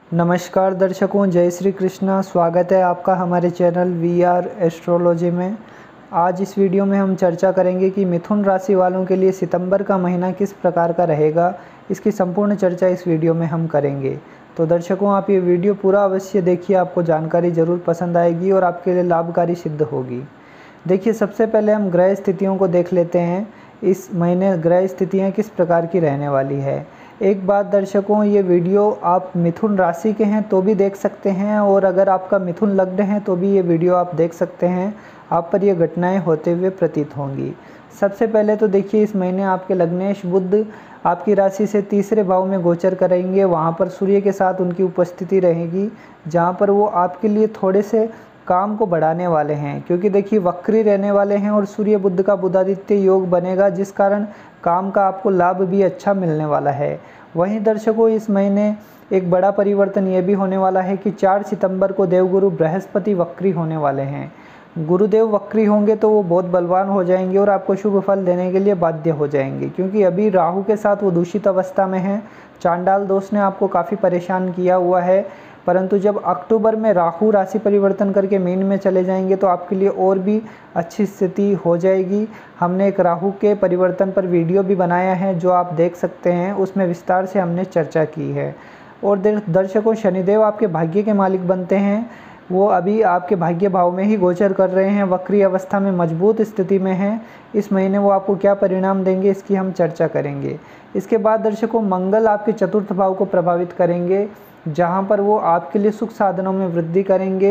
नमस्कार दर्शकों, जय श्री कृष्णा। स्वागत है आपका हमारे चैनल VR एस्ट्रोलॉजी में। आज इस वीडियो में हम चर्चा करेंगे कि मिथुन राशि वालों के लिए सितंबर का महीना किस प्रकार का रहेगा। इसकी संपूर्ण चर्चा इस वीडियो में हम करेंगे। तो दर्शकों, आप ये वीडियो पूरा अवश्य देखिए, आपको जानकारी ज़रूर पसंद आएगी और आपके लिए लाभकारी सिद्ध होगी। देखिए, सबसे पहले हम ग्रह स्थितियों को देख लेते हैं। इस महीने ग्रह स्थितियाँ किस प्रकार की रहने वाली है। एक बात दर्शकों, ये वीडियो आप मिथुन राशि के हैं तो भी देख सकते हैं, और अगर आपका मिथुन लग्न है तो भी ये वीडियो आप देख सकते हैं। आप पर ये घटनाएं होते हुए प्रतीत होंगी। सबसे पहले तो देखिए, इस महीने आपके लग्नेश बुध आपकी राशि से तीसरे भाव में गोचर करेंगे। वहाँ पर सूर्य के साथ उनकी उपस्थिति रहेगी, जहाँ पर वो आपके लिए थोड़े से काम को बढ़ाने वाले हैं, क्योंकि देखिए वक्री रहने वाले हैं और सूर्य बुध का बुधादित्य योग बनेगा, जिस कारण काम का आपको लाभ भी अच्छा मिलने वाला है। वहीं दर्शकों, इस महीने एक बड़ा परिवर्तन ये भी होने वाला है कि 4 सितंबर को देवगुरु बृहस्पति वक्री होने वाले हैं। गुरुदेव वक्री होंगे तो वो बहुत बलवान हो जाएंगे और आपको शुभ फल देने के लिए बाध्य हो जाएंगे, क्योंकि अभी राहु के साथ वो दूषित अवस्था में हैं। चांडाल दोष ने आपको काफ़ी परेशान किया हुआ है, परंतु जब अक्टूबर में राहु राशि परिवर्तन करके मीन में चले जाएंगे तो आपके लिए और भी अच्छी स्थिति हो जाएगी। हमने एक राहु के परिवर्तन पर वीडियो भी बनाया है, जो आप देख सकते हैं। उसमें विस्तार से हमने चर्चा की है। और दर्शकों, शनिदेव आपके भाग्य के मालिक बनते हैं। वो अभी आपके भाग्य भाव में ही गोचर कर रहे हैं, वक्री अवस्था में मजबूत स्थिति में हैं। इस महीने वो आपको क्या परिणाम देंगे, इसकी हम चर्चा करेंगे। इसके बाद दर्शकों, मंगल आपके चतुर्थ भाव को प्रभावित करेंगे, जहां पर वो आपके लिए सुख साधनों में वृद्धि करेंगे।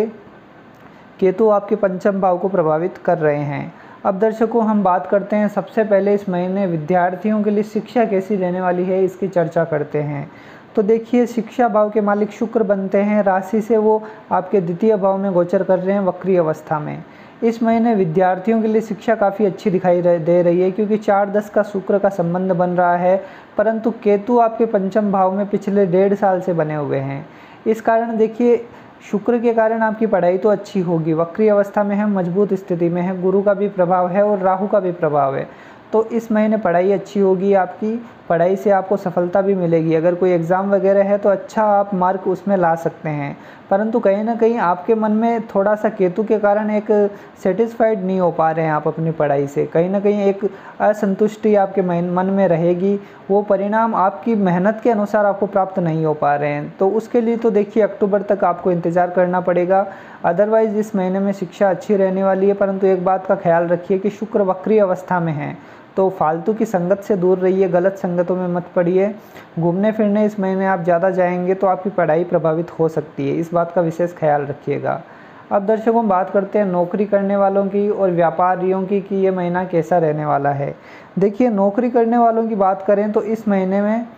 केतु आपके पंचम भाव को प्रभावित कर रहे हैं। अब दर्शकों, हम बात करते हैं सबसे पहले इस महीने विद्यार्थियों के लिए शिक्षा कैसी रहने वाली है, इसकी चर्चा करते हैं। तो देखिए, शिक्षा भाव के मालिक शुक्र बनते हैं। राशि से वो आपके द्वितीय भाव में गोचर कर रहे हैं वक्री अवस्था में। इस महीने विद्यार्थियों के लिए शिक्षा काफ़ी अच्छी दिखाई दे रही है, क्योंकि 4-10 का शुक्र का संबंध बन रहा है, परंतु केतु आपके पंचम भाव में पिछले 1.5 साल से बने हुए हैं। इस कारण देखिए, शुक्र के कारण आपकी पढ़ाई तो अच्छी होगी। वक्री अवस्था में है, मजबूत स्थिति में है, गुरु का भी प्रभाव है और राहु का भी प्रभाव है। तो इस महीने पढ़ाई अच्छी होगी आपकी। पढ़ाई से आपको सफलता भी मिलेगी। अगर कोई एग्ज़ाम वगैरह है तो अच्छा आप मार्क उसमें ला सकते हैं, परंतु कहीं ना कहीं आपके मन में थोड़ा सा केतु के कारण एक सेटिस्फाइड नहीं हो पा रहे हैं आप अपनी पढ़ाई से। कहीं ना कहीं एक असंतुष्टि आपके मन में रहेगी। वो परिणाम आपकी मेहनत के अनुसार आपको प्राप्त नहीं हो पा रहे हैं। तो उसके लिए तो देखिए, अक्टूबर तक आपको इंतज़ार करना पड़ेगा। अदरवाइज़ इस महीने में शिक्षा अच्छी रहने वाली है, परंतु एक बात का ख्याल रखिए कि शुक्र वक्री अवस्था में है, तो फालतू की संगत से दूर रहिए, गलत संगतों में मत पड़िए। घूमने फिरने इस महीने आप ज़्यादा जाएंगे तो आपकी पढ़ाई प्रभावित हो सकती है, इस बात का विशेष ख्याल रखिएगा। अब दर्शकों, बात करते हैं नौकरी करने वालों की और व्यापारियों की कि ये महीना कैसा रहने वाला है। देखिए, नौकरी करने वालों की बात करें तो इस महीने में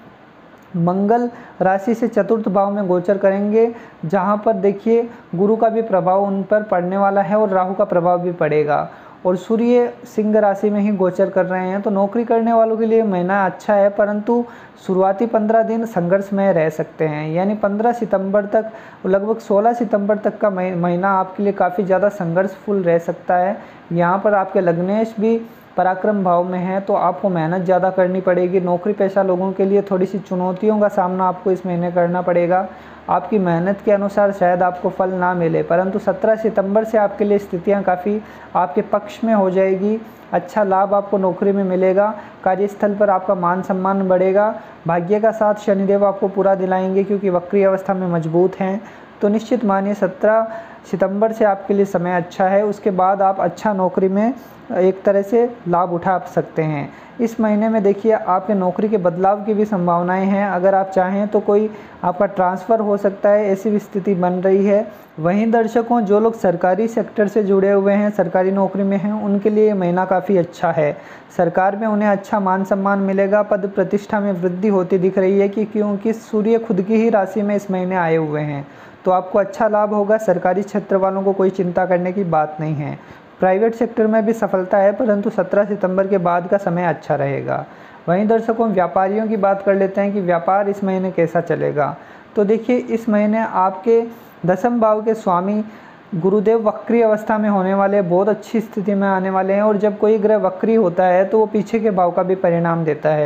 मंगल राशि से चतुर्थ भाव में गोचर करेंगे, जहां पर देखिए गुरु का भी प्रभाव उन पर पड़ने वाला है और राहु का प्रभाव भी पड़ेगा, और सूर्य सिंह राशि में ही गोचर कर रहे हैं। तो नौकरी करने वालों के लिए महीना अच्छा है, परंतु शुरुआती 15 दिन संघर्षमय रह सकते हैं। यानी 15 सितंबर तक, लगभग 16 सितंबर तक का महीना आपके लिए काफ़ी ज़्यादा संघर्षफुल रह सकता है। यहाँ पर आपके लग्नेश भी पराक्रम भाव में है, तो आपको मेहनत ज़्यादा करनी पड़ेगी। नौकरी पेशा लोगों के लिए थोड़ी सी चुनौतियों का सामना आपको इस महीने करना पड़ेगा। आपकी मेहनत के अनुसार शायद आपको फल ना मिले, परंतु 17 सितंबर से आपके लिए स्थितियां काफ़ी आपके पक्ष में हो जाएगी। अच्छा लाभ आपको नौकरी में मिलेगा। कार्यस्थल पर आपका मान सम्मान बढ़ेगा। भाग्य का साथ शनिदेव आपको पूरा दिलाएंगे, क्योंकि वक्री अवस्था में मजबूत हैं। तो निश्चित मानिए 17 सितंबर से आपके लिए समय अच्छा है। उसके बाद आप अच्छा नौकरी में एक तरह से लाभ उठा सकते हैं। इस महीने में देखिए, आपके नौकरी के बदलाव की भी संभावनाएं हैं। अगर आप चाहें तो कोई आपका ट्रांसफ़र हो सकता है, ऐसी भी स्थिति बन रही है। वहीं दर्शकों, जो लोग सरकारी सेक्टर से जुड़े हुए हैं, सरकारी नौकरी में हैं, उनके लिए ये महीना काफ़ी अच्छा है। सरकार में उन्हें अच्छा मान सम्मान मिलेगा। पद प्रतिष्ठा में वृद्धि होती दिख रही है, कि क्योंकि सूर्य खुद की ही राशि में इस महीने आए हुए हैं, तो आपको अच्छा लाभ होगा। सरकारी क्षेत्र वालों को कोई चिंता करने की बात नहीं है। प्राइवेट सेक्टर में भी सफलता है, परंतु 17 सितंबर के बाद का समय अच्छा रहेगा। वहीं दर्शकों, व्यापारियों की बात कर लेते हैं कि व्यापार इस महीने कैसा चलेगा। तो देखिए, इस महीने आपके 10वें भाव के स्वामी गुरुदेव वक्री अवस्था में होने वाले, बहुत अच्छी स्थिति में आने वाले हैं। और जब कोई ग्रह वक्री होता है तो वो पीछे के भाव का भी परिणाम देता है।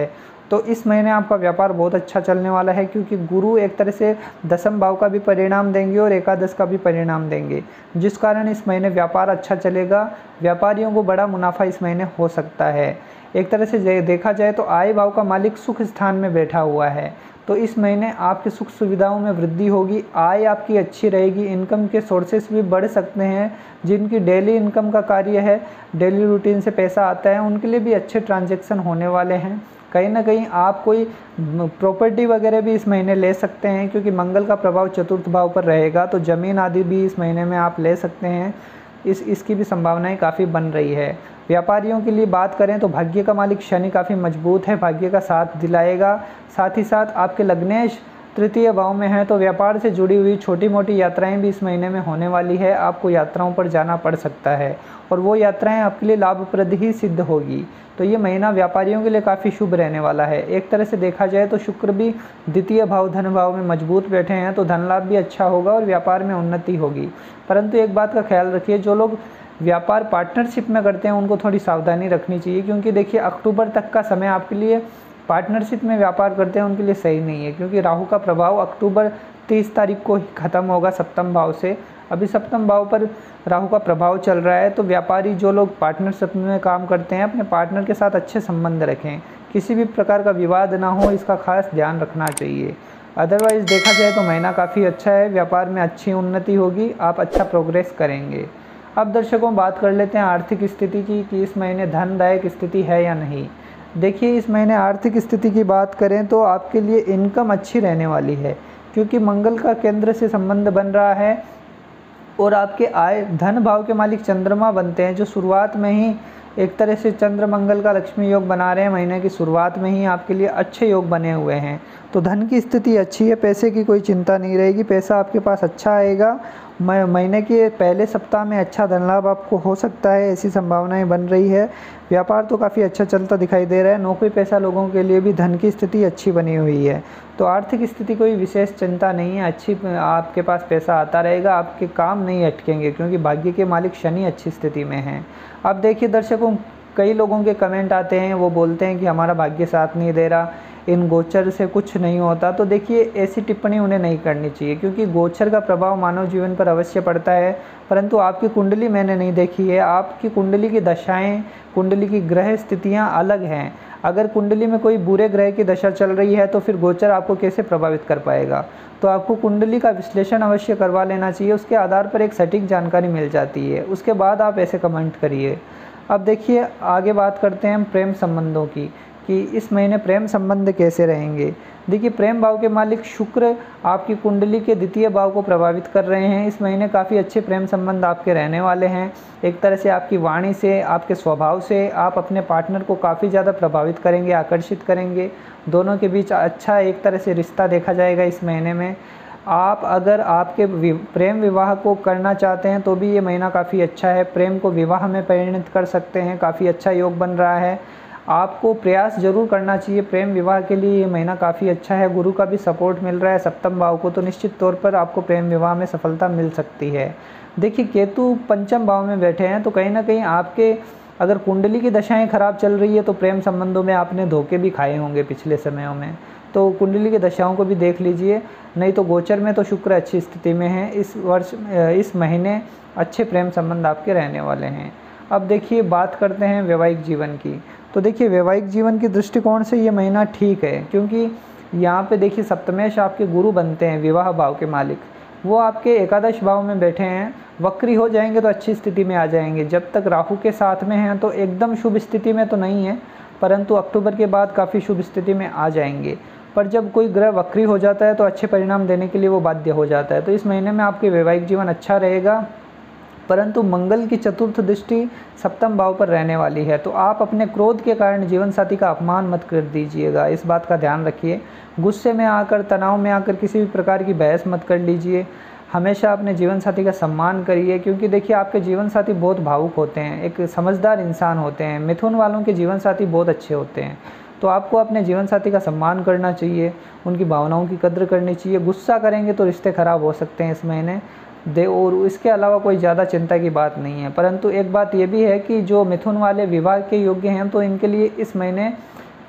तो इस महीने आपका व्यापार बहुत अच्छा चलने वाला है, क्योंकि गुरु एक तरह से दसम भाव का भी परिणाम देंगे और एकादश का भी परिणाम देंगे, जिस कारण इस महीने व्यापार अच्छा चलेगा। व्यापारियों को बड़ा मुनाफा इस महीने हो सकता है। एक तरह से देखा जाए तो आय भाव का मालिक सुख स्थान में बैठा हुआ है, तो इस महीने आपकी सुख सुविधाओं में वृद्धि होगी, आय आपकी अच्छी रहेगी, इनकम के सोर्सेस भी बढ़ सकते हैं। जिनकी डेली इनकम का कार्य है, डेली रूटीन से पैसा आता है, उनके लिए भी अच्छे ट्रांजैक्शन होने वाले हैं। कहीं ना कहीं आप कोई प्रॉपर्टी वगैरह भी इस महीने ले सकते हैं, क्योंकि मंगल का प्रभाव चतुर्थ भाव पर रहेगा, तो ज़मीन आदि भी इस महीने में आप ले सकते हैं। इसकी भी संभावनाएं काफ़ी बन रही है। व्यापारियों के लिए बात करें तो भाग्य का मालिक शनि काफ़ी मजबूत है, भाग्य का साथ दिलाएगा। साथ ही साथ आपके लग्नेश तृतीय भाव में है, तो व्यापार से जुड़ी हुई छोटी मोटी यात्राएं भी इस महीने में होने वाली है। आपको यात्राओं पर जाना पड़ सकता है और वो यात्राएं आपके लिए लाभप्रद ही सिद्ध होगी। तो ये महीना व्यापारियों के लिए काफ़ी शुभ रहने वाला है। एक तरह से देखा जाए तो शुक्र भी द्वितीय भाव धन भाव में मजबूत बैठे हैं, तो धन लाभ भी अच्छा होगा और व्यापार में उन्नति होगी। परंतु एक बात का ख्याल रखिए, जो लोग व्यापार पार्टनरशिप में करते हैं उनको थोड़ी सावधानी रखनी चाहिए, क्योंकि देखिए अक्टूबर तक का समय आपके लिए पार्टनरशिप में व्यापार करते हैं उनके लिए सही नहीं है, क्योंकि राहु का प्रभाव अक्टूबर 30 तारीख को ही खत्म होगा सप्तम भाव से। अभी सप्तम भाव पर राहु का प्रभाव चल रहा है, तो व्यापारी जो लोग पार्टनरशिप में काम करते हैं अपने पार्टनर के साथ अच्छे संबंध रखें, किसी भी प्रकार का विवाद ना हो, इसका खास ध्यान रखना चाहिए। अदरवाइज़ देखा जाए तो महीना काफ़ी अच्छा है, व्यापार में अच्छी उन्नति होगी, आप अच्छा प्रोग्रेस करेंगे। अब दर्शकों बात कर लेते हैं आर्थिक स्थिति की, कि इस महीने धनदायक स्थिति है या नहीं। देखिए इस महीने आर्थिक स्थिति की बात करें तो आपके लिए इनकम अच्छी रहने वाली है, क्योंकि मंगल का केंद्र से संबंध बन रहा है और आपके आय धन भाव के मालिक चंद्रमा बनते हैं, जो शुरुआत में ही एक तरह से चंद्र मंगल का लक्ष्मी योग बना रहे हैं। महीने की शुरुआत में ही आपके लिए अच्छे योग बने हुए हैं, तो धन की स्थिति अच्छी है, पैसे की कोई चिंता नहीं रहेगी, पैसा आपके पास अच्छा आएगा। महीने के पहले सप्ताह में अच्छा धन लाभ आपको हो सकता है, ऐसी संभावनाएं बन रही है। व्यापार तो काफ़ी अच्छा चलता दिखाई दे रहा है। नौकरी पेशा लोगों के लिए भी धन की स्थिति अच्छी बनी हुई है, तो आर्थिक स्थिति कोई विशेष चिंता नहीं है, अच्छी आपके पास पैसा आता रहेगा, आपके काम नहीं अटकेंगे, क्योंकि भाग्य के मालिक शनि अच्छी स्थिति में हैं। अब देखिए दर्शकों, कई लोगों के कमेंट आते हैं, वो बोलते हैं कि हमारा भाग्य साथ नहीं दे रहा, इन गोचर से कुछ नहीं होता। तो देखिए ऐसी टिप्पणी उन्हें नहीं करनी चाहिए, क्योंकि गोचर का प्रभाव मानव जीवन पर अवश्य पड़ता है, परंतु आपकी कुंडली मैंने नहीं देखी है। आपकी कुंडली की दशाएं, कुंडली की ग्रह स्थितियां अलग हैं। अगर कुंडली में कोई बुरे ग्रह की दशा चल रही है तो फिर गोचर आपको कैसे प्रभावित कर पाएगा। तो आपको कुंडली का विश्लेषण अवश्य करवा लेना चाहिए, उसके आधार पर एक सटीक जानकारी मिल जाती है, उसके बाद आप ऐसे कमेंट करिए। अब देखिए आगे बात करते हैं हम प्रेम संबंधों की, कि इस महीने प्रेम संबंध कैसे रहेंगे। देखिए प्रेम भाव के मालिक शुक्र आपकी कुंडली के द्वितीय भाव को प्रभावित कर रहे हैं। इस महीने काफ़ी अच्छे प्रेम संबंध आपके रहने वाले हैं। एक तरह से आपकी वाणी से, आपके स्वभाव से आप अपने पार्टनर को काफ़ी ज़्यादा प्रभावित करेंगे, आकर्षित करेंगे। दोनों के बीच अच्छा एक तरह से रिश्ता देखा जाएगा इस महीने में। आप अगर आपके प्रेम विवाह को करना चाहते हैं तो भी ये महीना काफ़ी अच्छा है, प्रेम को विवाह में परिणत कर सकते हैं, काफ़ी अच्छा योग बन रहा है। आपको प्रयास जरूर करना चाहिए प्रेम विवाह के लिए, ये महीना काफ़ी अच्छा है। गुरु का भी सपोर्ट मिल रहा है सप्तम भाव को, तो निश्चित तौर पर आपको प्रेम विवाह में सफलता मिल सकती है। देखिए केतु पंचम भाव में बैठे हैं, तो कहीं ना कहीं आपके अगर कुंडली की दशाएं खराब चल रही है तो प्रेम संबंधों में आपने धोखे भी खाए होंगे पिछले समयों में, तो कुंडली की दशाओं को भी देख लीजिए। नहीं तो गोचर में तो शुक्र अच्छी स्थिति में है, इस महीने अच्छे प्रेम संबंध आपके रहने वाले हैं। अब देखिए बात करते हैं वैवाहिक जीवन की। तो देखिए वैवाहिक जीवन की दृष्टिकोण से ये महीना ठीक है, क्योंकि यहाँ पे देखिए सप्तमेश आपके गुरु बनते हैं, विवाह भाव के मालिक, वो आपके एकादश भाव में बैठे हैं। वक्री हो जाएंगे तो अच्छी स्थिति में आ जाएंगे। जब तक राहु के साथ में हैं तो एकदम शुभ स्थिति में तो नहीं है, परंतु अक्टूबर के बाद काफ़ी शुभ स्थिति में आ जाएंगे। पर जब कोई ग्रह वक्री हो जाता है तो अच्छे परिणाम देने के लिए वो बाध्य हो जाता है। तो इस महीने में आपके वैवाहिक जीवन अच्छा रहेगा, परंतु मंगल की चतुर्थ दृष्टि सप्तम भाव पर रहने वाली है, तो आप अपने क्रोध के कारण जीवन साथी का अपमान मत कर दीजिएगा, इस बात का ध्यान रखिए। गुस्से में आकर, तनाव में आकर किसी भी प्रकार की बहस मत कर लीजिए। हमेशा अपने जीवन साथी का सम्मान करिए, क्योंकि देखिए आपके जीवन साथी बहुत भावुक होते हैं, एक समझदार इंसान होते हैं। मिथुन वालों के जीवन साथी बहुत अच्छे होते हैं, तो आपको अपने जीवन साथी का सम्मान करना चाहिए, उनकी भावनाओं की कद्र करनी चाहिए। गुस्सा करेंगे तो रिश्ते खराब हो सकते हैं इस महीने और इसके अलावा कोई ज़्यादा चिंता की बात नहीं है। परंतु एक बात ये भी है कि जो मिथुन वाले विवाह के योग्य हैं तो इनके लिए इस महीने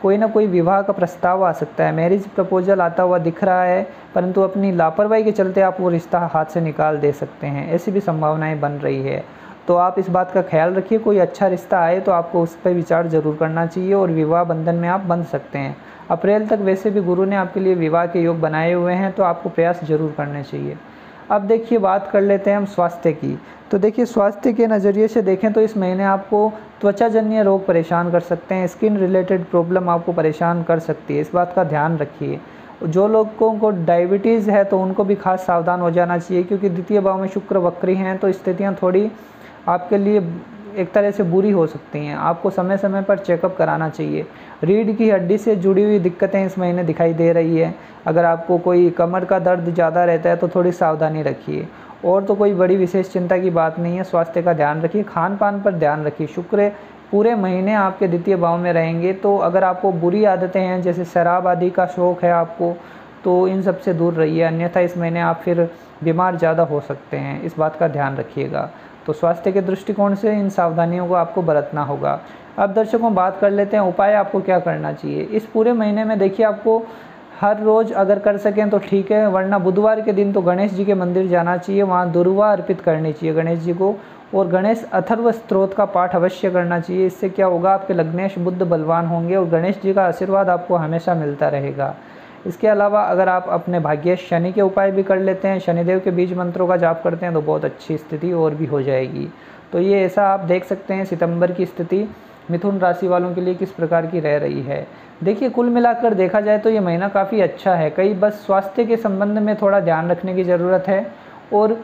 कोई ना कोई विवाह का प्रस्ताव आ सकता है, मैरिज प्रपोजल आता हुआ दिख रहा है, परंतु अपनी लापरवाही के चलते आप वो रिश्ता हाथ से निकाल दे सकते हैं, ऐसी भी संभावनाएं बन रही है। तो आप इस बात का ख्याल रखिए, कोई अच्छा रिश्ता आए तो आपको उस पर विचार ज़रूर करना चाहिए और विवाह बंधन में आप बंध सकते हैं। अप्रैल तक वैसे भी गुरु ने आपके लिए विवाह के योग बनाए हुए हैं, तो आपको प्रयास ज़रूर करने चाहिए। अब देखिए बात कर लेते हैं हम स्वास्थ्य की। तो देखिए स्वास्थ्य के नज़रिए से देखें तो इस महीने आपको त्वचाजन्य रोग परेशान कर सकते हैं, स्किन रिलेटेड प्रॉब्लम आपको परेशान कर सकती है, इस बात का ध्यान रखिए। जो लोगों को डायबिटीज़ है तो उनको भी खास सावधान हो जाना चाहिए, क्योंकि द्वितीय भाव में शुक्र वक्री हैं, तो स्थितियाँ थोड़ी आपके लिए एक तरह से बुरी हो सकती हैं। आपको समय समय पर चेकअप कराना चाहिए। रीढ़ की हड्डी से जुड़ी हुई दिक्कतें इस महीने दिखाई दे रही है। अगर आपको कोई कमर का दर्द ज़्यादा रहता है तो थोड़ी सावधानी रखिए। और तो कोई बड़ी विशेष चिंता की बात नहीं है। स्वास्थ्य का ध्यान रखिए, खान पान पर ध्यान रखिए। शुक्र पूरे महीने आपके द्वितीय भाव में रहेंगे, तो अगर आपको बुरी आदतें हैं जैसे शराब आदि का शौक़ है आपको, तो इन सब से दूर रहिए, अन्यथा इस महीने आप फिर बीमार ज़्यादा हो सकते हैं, इस बात का ध्यान रखिएगा। तो स्वास्थ्य के दृष्टिकोण से इन सावधानियों को आपको बरतना होगा। अब दर्शकों बात कर लेते हैं उपाय आपको क्या करना चाहिए इस पूरे महीने में। देखिए आपको हर रोज़ अगर कर सकें तो ठीक है, वरना बुधवार के दिन तो गणेश जी के मंदिर जाना चाहिए, वहाँ दुर्वा अर्पित करनी चाहिए गणेश जी को, और गणेश अथर्व स्तोत्र का पाठ अवश्य करना चाहिए। इससे क्या होगा, आपके लग्नेश बुद्ध बलवान होंगे और गणेश जी का आशीर्वाद आपको हमेशा मिलता रहेगा। इसके अलावा अगर आप अपने भाग्य शनि के उपाय भी कर लेते हैं, शनिदेव के बीज मंत्रों का जाप करते हैं, तो बहुत अच्छी स्थिति और भी हो जाएगी। तो ये ऐसा आप देख सकते हैं सितंबर की स्थिति मिथुन राशि वालों के लिए किस प्रकार की रह रही है। देखिए कुल मिलाकर देखा जाए तो ये महीना काफ़ी अच्छा है। कई बस स्वास्थ्य के संबंध में थोड़ा ध्यान रखने की ज़रूरत है और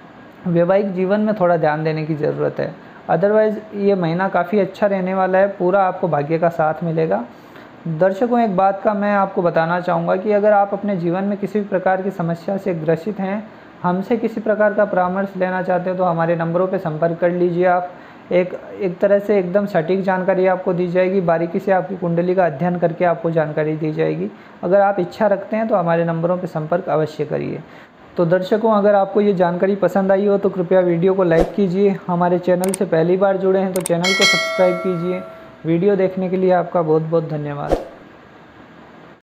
वैवाहिक जीवन में थोड़ा ध्यान देने की ज़रूरत है। अदरवाइज़ ये महीना काफ़ी अच्छा रहने वाला है, पूरा आपको भाग्य का साथ मिलेगा। दर्शकों एक बात का मैं आपको बताना चाहूँगा कि अगर आप अपने जीवन में किसी भी प्रकार की समस्या से ग्रसित हैं, हमसे किसी प्रकार का परामर्श लेना चाहते हैं, तो हमारे नंबरों पर संपर्क कर लीजिए। आप एक तरह से एकदम सटीक जानकारी आपको दी जाएगी, बारीकी से आपकी कुंडली का अध्ययन करके आपको जानकारी दी जाएगी। अगर आप इच्छा रखते हैं तो हमारे नंबरों पर संपर्क अवश्य करिए। तो दर्शकों अगर आपको ये जानकारी पसंद आई हो तो कृपया वीडियो को लाइक कीजिए। हमारे चैनल से पहली बार जुड़े हैं तो चैनल को सब्सक्राइब कीजिए। वीडियो देखने के लिए आपका बहुत बहुत धन्यवाद।